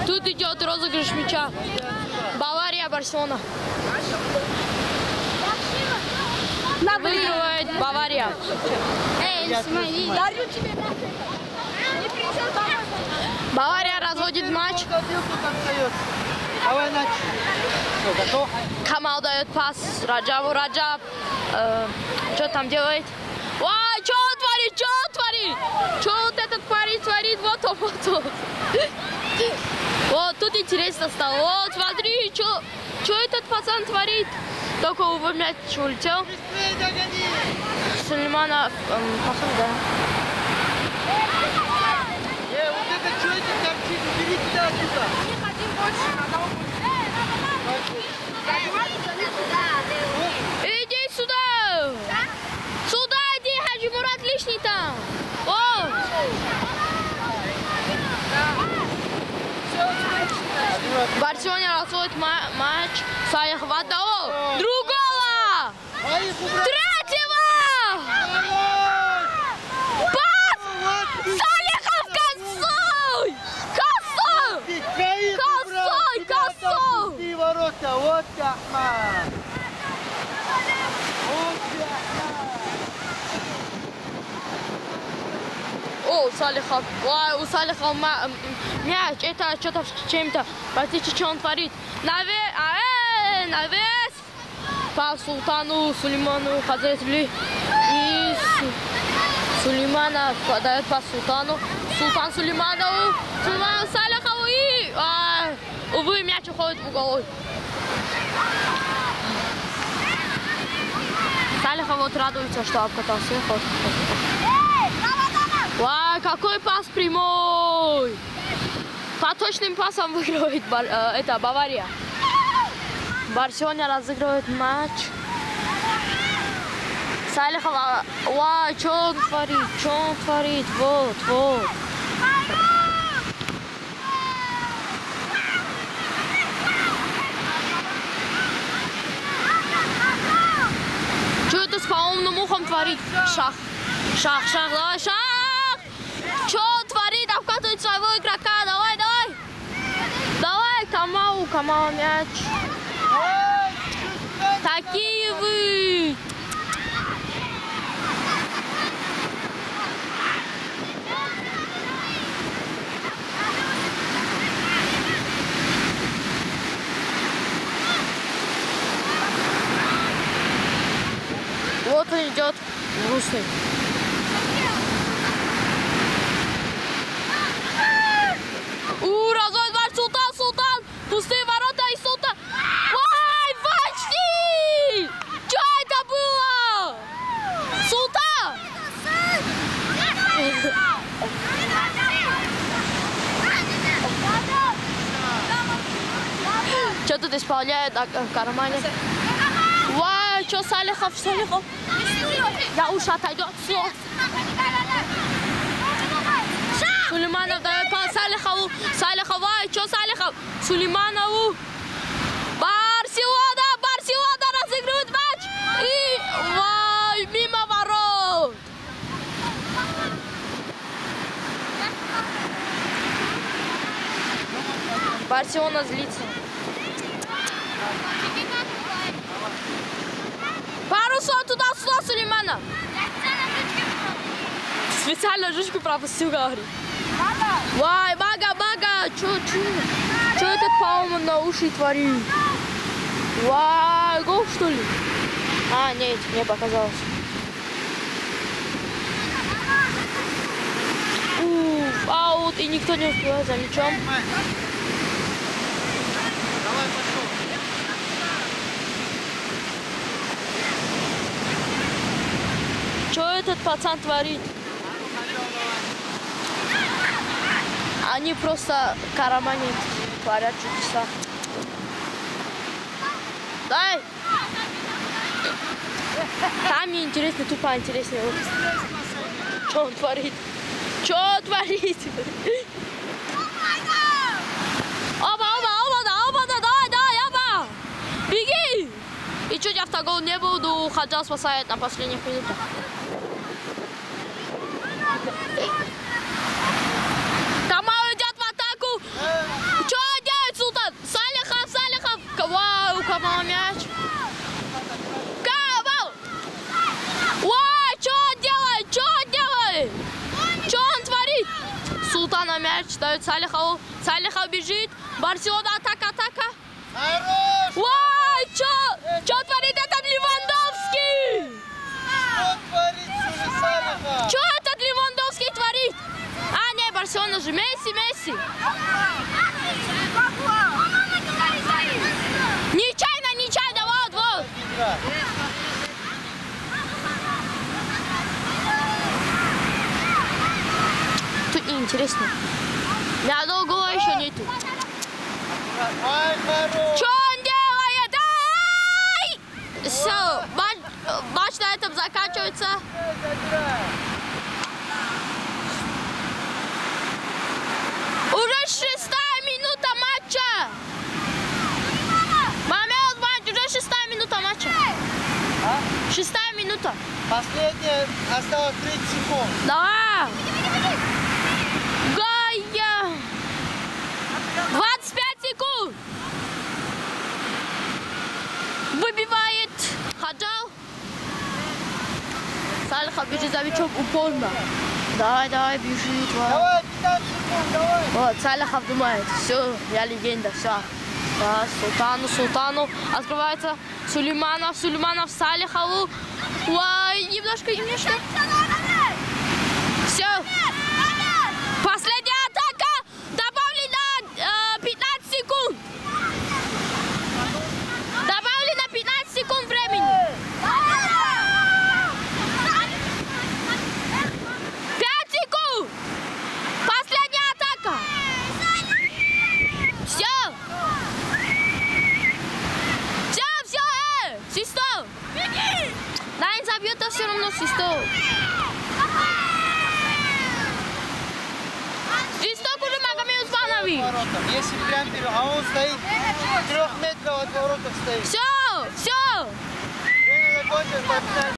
Тут идет розыгрыш мяча. Бавария, Барселона. Выигрывает Бавария. Бавария разводит матч. Камал дает пас Раджабу. Раджаб что там делает? Ой, что он творит? Что он творит? Что вот этот парень творит? Вот он, вот он. Вот тут интересно стало. Вот смотри, что этот пацан творит? Только его мяч улетел. Сулейманов, пошел, да. Вот это что это торчит? Уберите оттуда. Не хотим больше, одного Иди сюда! Сюда иди, Хаджи Мурат лишний там. О! Барселона разводит матч. Салих в одного. Другого! Третьего! Пас! Салихов косой! Косой! Косой! Косой! Пусти ворота, вот Ахмад. О, у Салихов. Ой, у Салихов мяч. Это что-то чем-то. Посмотрите, что он творит. Навес! По Султану, Сулейману, Хазретли. И Сулейманов подает по Султану. Султан Сулейманову. Сулейманов Салихову. И, увы, мяч уходит в угол. Салихов вот радуется, что обкатался. Вау, какой пас прямой! По точным пасам выигрывает это Бавария. Барселона разыгрывает матч. Салихов, вау, что он творит? Что он творит? Вот, вот. Что это с по-умным ухом творит? Шах, давай, шах! Что он творит? Обкатывает своего игрока. Давай, давай. Давай, Камау мяч. Такие вы. Вот он идет грустный. Разводит матч Султан! Пустые ворота и Султан! Ой, почти! Что это было? Султан! Что тут исполняет в кармане? Вау, что Салихов? Я уж отойдет все. Сулейманов дает пас Салихову. Что Салихов? Сулейманову. Барселона разыгрывает матч. И вау, мимо ворот. Барселона злится. Парусон туда-сюда, Сулейманов. Специально жучку пропустил, говорит. Вай, мага, что этот по-моему на уши творит? Вай, гол что ли? А, нет, мне показалось. Уф, аут, и никто не успевает за мячом. Давай, пошел. Что этот пацан творит? Они просто караманят, творят чудеса. Дай! Там не интересно, тупо интереснее. Что он творит? Что он творит? Оба, давай, оба! Беги! И чуть автогол не был, но Хаджа спасает на последних минутах. Камал идет в атаку! Что открывают Салихову. Салихов бежит. Барселона, атака. Хорош! Вай, чё творит этот Левандовский? Что творит Салихов? Чё этот Левандовский творит? А, не, Барселона же. Месси. Нечаянно, вот. Игра. Тут неинтересно. Ни одного гола еще нету. Ай, хорош! Что он делает? Ай! Все, матч на этом заканчивается. Уже 6-я минута матча. Момент, уже 6-я минута матча. А? 6-я минута. Последняя осталось 30 секунд. Давай. Гая. 25 секунд. Выбивает Хаджал. Салихов бежит за мячом упорно. Давай, бежит. Давай, 15 секунд, давай. Вот, Салихов думает, все, я легенда, все. Да, Султану. Открывается Сулейманов, Салихову. Ой, немножко. Все. Последняя атака. Добавили на 15 секунд. Добавили на 15 секунд времени. 5 секунд. Последняя атака. Все. Свисток. Да, не забьет, а все равно свисток. Свисток уже Магомед Узбанович. Если прям а он стоит 3 метров от воротов стоит. Все. Время закончилось,